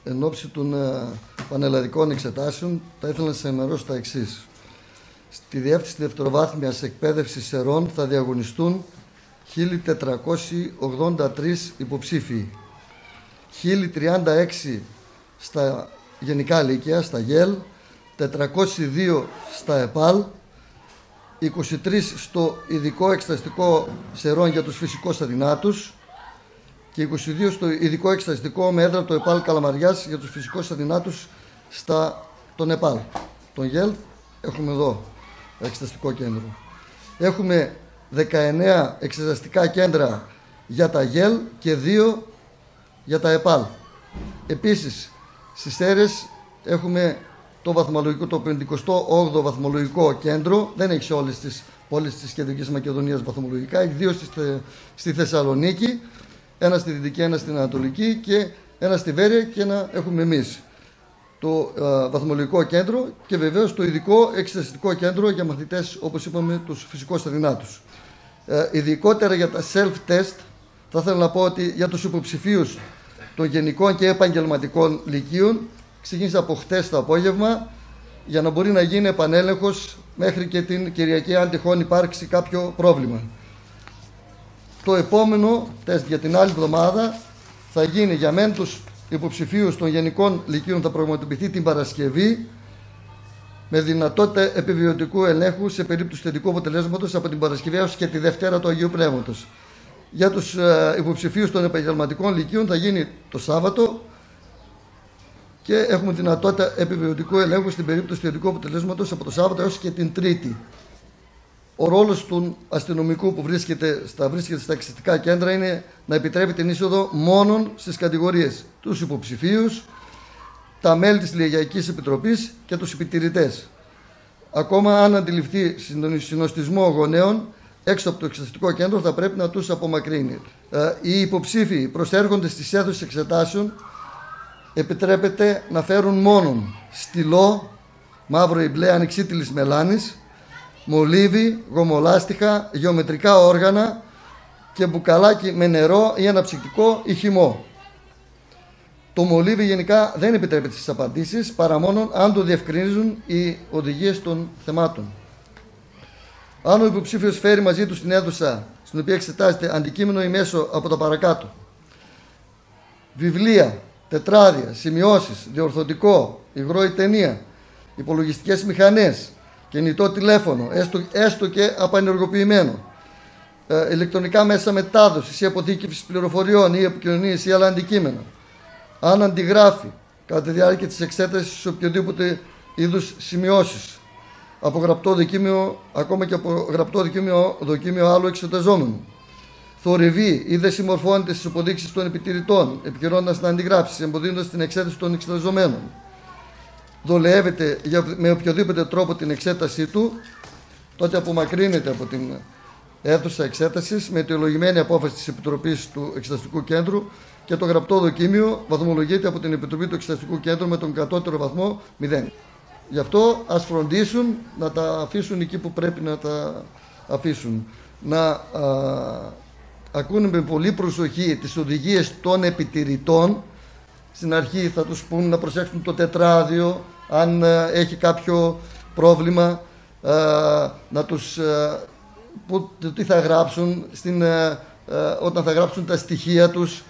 εν ώψη των πανελλαδικών εξετάσεων, θα ήθελα να σας ενημερώσω τα εξής. Στη Διεύθυνση Δευτεροβάθμιας Εκπαίδευσης ΣΕΡΟΝ θα διαγωνιστούν 1.483 υποψήφοι. 1.036 στα γενικά λύκεια, στα ΓΕΛ, 402 στα ΕΠΑΛ, 23 στο ειδικό εξεταστικό ΣΕΡΟΝ για τους φυσικώς αδυνάτους και 22 στο ειδικό εξεταστικό με έδρα το ΕΠΑΛ Καλαμαριάς για τους φυσικώς αδυνάτους τον ΕΠΑΛ. Τον ΓΕΛ έχουμε εδώ, εξεταστικό κέντρο. Έχουμε 19 εξεταστικά κέντρα για τα ΓΕΛ και 2 για τα ΕΠΑΛ. Επίσης, στις Σέρρες έχουμε το βαθμολογικό, το 58ο βαθμολογικό κέντρο. Δεν έχει σε όλες τις πόλεις της Κεντρικής Μακεδονίας βαθμολογικά. Έχει 2 στη Θεσσαλονίκη, ένα στη Δυτική, ένα στην Ανατολική και ένα στη Βέρεια και ένα έχουμε εμείς. Το βαθμολογικό κέντρο και βεβαίως το ειδικό εξεταστικό κέντρο για μαθητές, όπως είπαμε, τους φυσικώς αδυνάτους. Ειδικότερα για τα self-test, θα ήθελα να πω ότι για τους υποψηφίους των γενικών και επαγγελματικών λυκείων ξεκίνησε από χτες το απόγευμα για να μπορεί να γίνει επανέλεγχος μέχρι και την Κυριακή, αν τυχόν υπάρξει κάποιο πρόβλημα. Το επόμενο τεστ για την άλλη εβδομάδα θα γίνει για μεν τους υποψηφίους των γενικών λυκείων, θα πραγματοποιηθεί την Παρασκευή με δυνατότητα επιβιωτικού ελέγχου σε περίπτωση θετικού αποτελέσματος από την Παρασκευή έως και τη Δευτέρα του Αγίου Πνεύματος. Για τους υποψηφίους των επαγγελματικών λυκείων θα γίνει το Σάββατο και έχουμε δυνατότητα επιβιωτικού ελέγχου στην περίπτωση θετικού αποτελέσματος από το Σάββατο έως και την Τρίτη. Ο ρόλος του αστυνομικού που βρίσκεται στα εξεταστικά κέντρα είναι να επιτρέπει την είσοδο μόνον στις κατηγορίες τους υποψηφίους, τα μέλη της Λυκειακής Επιτροπής και τους επιτηρητές. Ακόμα αν αντιληφθεί συνοστισμό γονέων έξω από το εξεταστικό κέντρο θα πρέπει να τους απομακρύνει. Οι υποψήφοι προσέρχονται στις αίθουσες εξετάσεων επιτρέπεται να φέρουν μόνον στυλό, μαύρο ή μπλε ανοιξίτηλης μελάνης, μολύβι, γομολάστιχα, γεωμετρικά όργανα και μπουκαλάκι με νερό ή αναψυκτικό ή χυμό. Το μολύβι γενικά δεν επιτρέπεται στις απαντήσεις παρά μόνο αν το διευκρινίζουν οι οδηγίες των θεμάτων. Αν ο υποψήφιος φέρει μαζί του στην αίθουσα στην οποία εξετάζεται αντικείμενο ή μέσο από τα παρακάτω, βιβλία, τετράδια, σημειώσεις, διορθωτικό, υγρό ή ταινία, υπολογιστικές μηχανές, κινητό τηλέφωνο, έστω και απανεργοποιημένο, ηλεκτρονικά μέσα μετάδοσης ή αποθήκευσης πληροφοριών ή επικοινωνίες ή άλλα αντικείμενα, αν αντιγράφει κατά τη διάρκεια της εξέτασης οποιοδήποτε είδους σημειώσεις, από γραπτό δοκίμιο, ακόμα και από γραπτό δοκίμιο άλλου εξεταζόμενου, θορυβεί ή δεν συμμορφώνεται στις υποδείξεις των επιτηρητών, επικαιρώνοντας να αντιγράψει, εμποδίζοντας την εξέταση των εξεταζομένων, δολιεύεται με οποιοδήποτε τρόπο την εξέτασή του, τότε απομακρύνεται από την αίθουσα εξέτασης με αιτιολογημένη απόφαση της Επιτροπής του Εξεταστικού Κέντρου και το γραπτό δοκίμιο βαθμολογείται από την Επιτροπή του Εξεταστικού Κέντρου με τον κατώτερο βαθμό 0. Γι' αυτό ας φροντίσουν να τα αφήσουν εκεί που πρέπει να τα αφήσουν. Να ακούνε με πολύ προσοχή τις οδηγίες των επιτηρητών. Στην αρχή θα τους πούν να προσέξουν το τετράδιο, αν έχει κάποιο πρόβλημα, να τους τι θα γράψουν όταν θα γράψουν τα στοιχεία τους,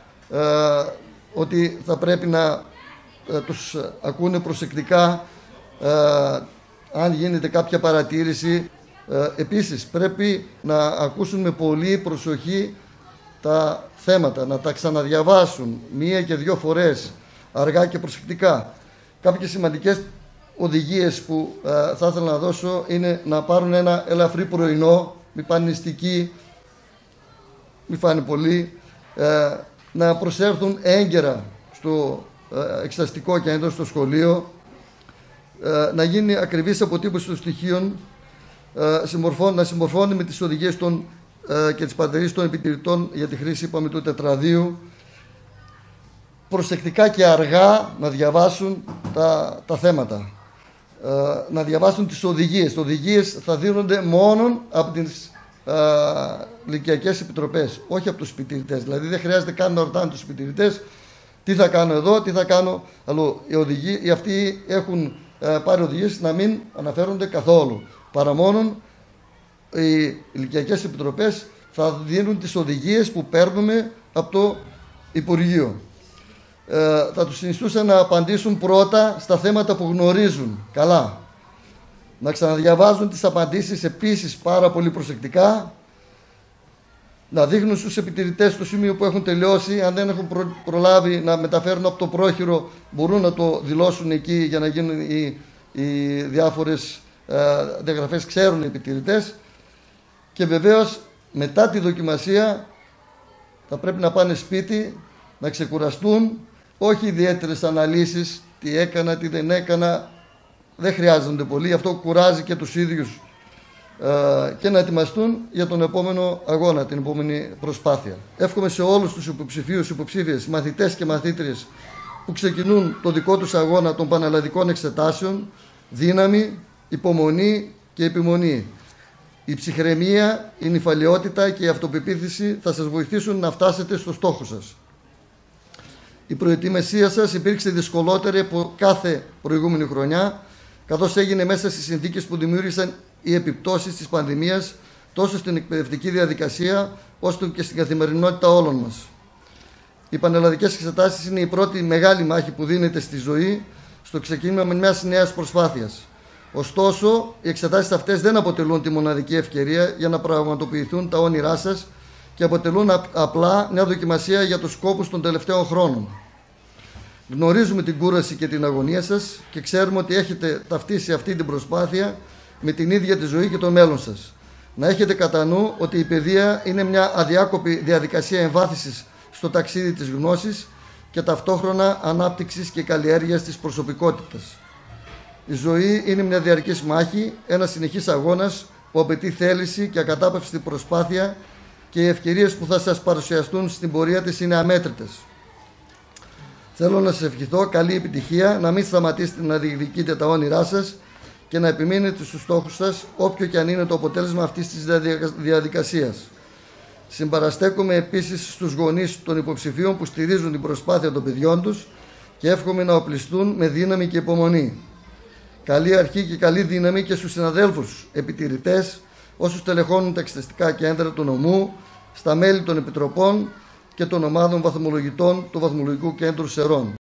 ότι θα πρέπει να τους ακούνε προσεκτικά αν γίνεται κάποια παρατήρηση. Επίσης πρέπει να ακούσουν με πολύ προσοχή τα θέματα, να τα ξαναδιαβάσουν 1 και 2 φορές αργά και προσεκτικά. Κάποιες σημαντικές οδηγίες που θα ήθελα να δώσω είναι να πάρουν ένα ελαφρύ πρωινό, μη πάνε νηστικοί, μη φάνε πολύ, να προσέλθουν έγκαιρα στο εξεταστικό κέντρο, στο σχολείο, να γίνει ακριβής αποτύπωση των στοιχείων, να συμμορφώνει με τις οδηγίες και τις παρατηρήσεις των επιτηρητών για τη χρήση, είπαμε, του τετραδίου, προσεκτικά και αργά να διαβάσουν τα θέματα, να διαβάσουν τις οδηγίες. Οι οδηγίες θα δίνονται μόνο από τις λυκειακές επιτροπές, όχι από τους επιτηρητές. Δηλαδή δεν χρειάζεται καν να ρωτάνε τους επιτηρητές, τι θα κάνω εδώ, τι θα κάνω αλλού. Αυτοί έχουν πάρει οδηγίες να μην αναφέρονται καθόλου. Παρά μόνον οι ηλικιακές επιτροπές θα δίνουν τις οδηγίες που παίρνουμε από το Υπουργείο. Θα τους συνιστούσα να απαντήσουν πρώτα στα θέματα που γνωρίζουν καλά. Να ξαναδιαβάζουν τις απαντήσεις επίσης πάρα πολύ προσεκτικά. Να δείχνουν στους επιτηρητές στο σημείο που έχουν τελειώσει. Αν δεν έχουν προλάβει να μεταφέρουν από το πρόχειρο, μπορούν να το δηλώσουν εκεί για να γίνουν οι διάφορες διαγραφές, ξέρουν οι επιτηρητές. Και βεβαίως μετά τη δοκιμασία θα πρέπει να πάνε σπίτι, να ξεκουραστούν, όχι ιδιαίτερες αναλύσεις, τι έκανα, τι δεν έκανα, δεν χρειάζονται πολύ, αυτό κουράζει και τους ίδιους, και να ετοιμαστούν για τον επόμενο αγώνα, την επόμενη προσπάθεια. Εύχομαι σε όλους τους υποψηφίους, υποψήφιες, μαθητές και μαθήτριες που ξεκινούν το δικό τους αγώνα των πανελλαδικών εξετάσεων, δύναμη, υπομονή και επιμονή. Η ψυχραιμία, η νηφαλιότητα και η αυτοπεποίθηση θα σας βοηθήσουν να φτάσετε στο στόχο σας. Η προετοιμασία σας υπήρξε δυσκολότερη από κάθε προηγούμενη χρονιά, καθώς έγινε μέσα στις συνθήκες που δημιούργησαν οι επιπτώσεις της πανδημίας τόσο στην εκπαιδευτική διαδικασία όσο και στην καθημερινότητα όλων μας. Οι πανελλαδικές εξετάσεις είναι η πρώτη μεγάλη μάχη που δίνεται στη ζωή στο ξεκίνημα μιας νέας προσπάθειας. Ωστόσο, οι εξετάσεις αυτές δεν αποτελούν τη μοναδική ευκαιρία για να πραγματοποιηθούν τα όνειρά σας και αποτελούν απλά μια δοκιμασία για τους σκόπους των τελευταίων χρόνων. Γνωρίζουμε την κούραση και την αγωνία σας και ξέρουμε ότι έχετε ταυτίσει αυτή την προσπάθεια με την ίδια τη ζωή και το μέλλον σας. Να έχετε κατά νου ότι η παιδεία είναι μια αδιάκοπη διαδικασία εμβάθυνσης στο ταξίδι της γνώσης και ταυτόχρονα ανάπτυξης και καλλιέργειας της προσωπικότητας. Η ζωή είναι μια διαρκής μάχη, ένας συνεχής αγώνας που απαιτεί θέληση και ακατάπαυστη προσπάθεια και οι ευκαιρίες που θα σας παρουσιαστούν στην πορεία της είναι αμέτρητες. Θέλω να σας ευχηθώ καλή επιτυχία, να μην σταματήσετε να διεκδικείτε τα όνειρά σας και να επιμείνετε στους στόχους σας, όποιο και αν είναι το αποτέλεσμα αυτής της διαδικασίας. Συμπαραστέκομαι επίσης στους γονείς των υποψηφίων που στηρίζουν την προσπάθεια των παιδιών τους και εύχομαι να οπλιστούν με δύναμη και υπομονή. Καλή αρχή και καλή δύναμη και στους συναδέλφους επιτηρητές, όσους τελεχώνουν τα εξεταστικά κέντρα του νομού, στα μέλη των επιτροπών και των ομάδων βαθμολογητών του Βαθμολογικού Κέντρου Σερών.